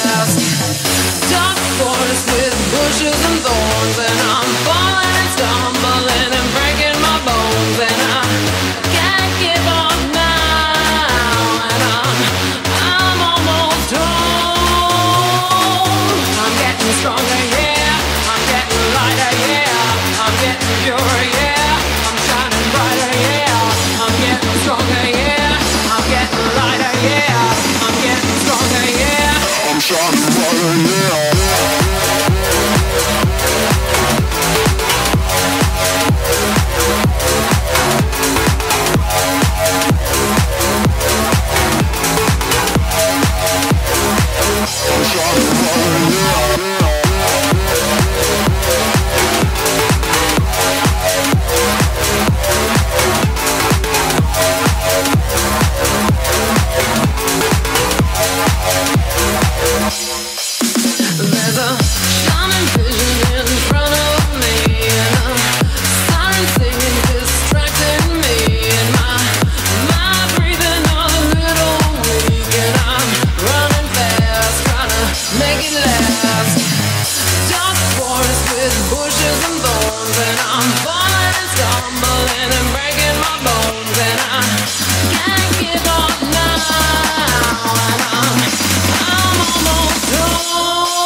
last. Dark forest with bushes and thorns, and I'm falling and stumbling and breaking my bones, and I can't give up now, and I'm almost home. I'm getting stronger, yeah, I'm getting lighter, yeah, I'm getting purer, yeah, I'm shining brighter, yeah, I'm getting stronger, yeah, I'm getting lighter, yeah, I'm getting stronger, yeah, I'm shining brighter, yeah. There's a shining vision in front of me, and a siren singing distracting me, and my breathing all a little weak, and I'm running fast, trying to make it last. Dark forest with bushes and thorns, and I'm falling and stumbling and breaking my bones, and I can't give up now, and I'm almost home.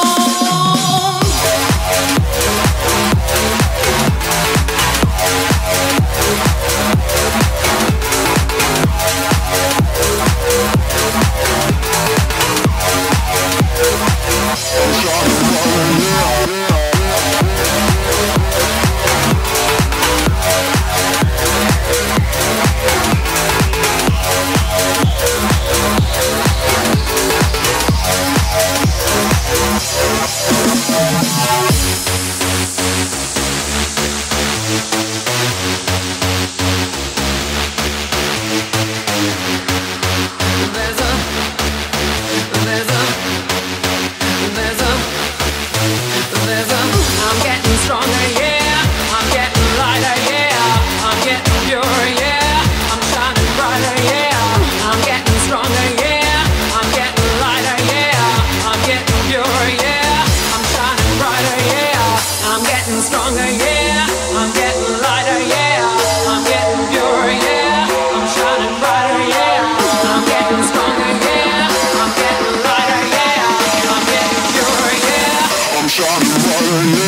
I'm getting stronger, yeah, I'm getting lighter, yeah, I'm getting purer, yeah, I'm shining brighter, yeah, I'm getting stronger, yeah, I'm getting lighter, yeah, I'm getting purer, yeah, I'm shining brighter, yeah, I'm getting stronger, yeah, I'm getting lighter, yeah, I'm getting purer, yeah, I'm shining brighter, yeah, I'm getting stronger, yeah, I'm getting lighter, yeah, I'm getting purer, yeah, I'm shining brighter, yeah.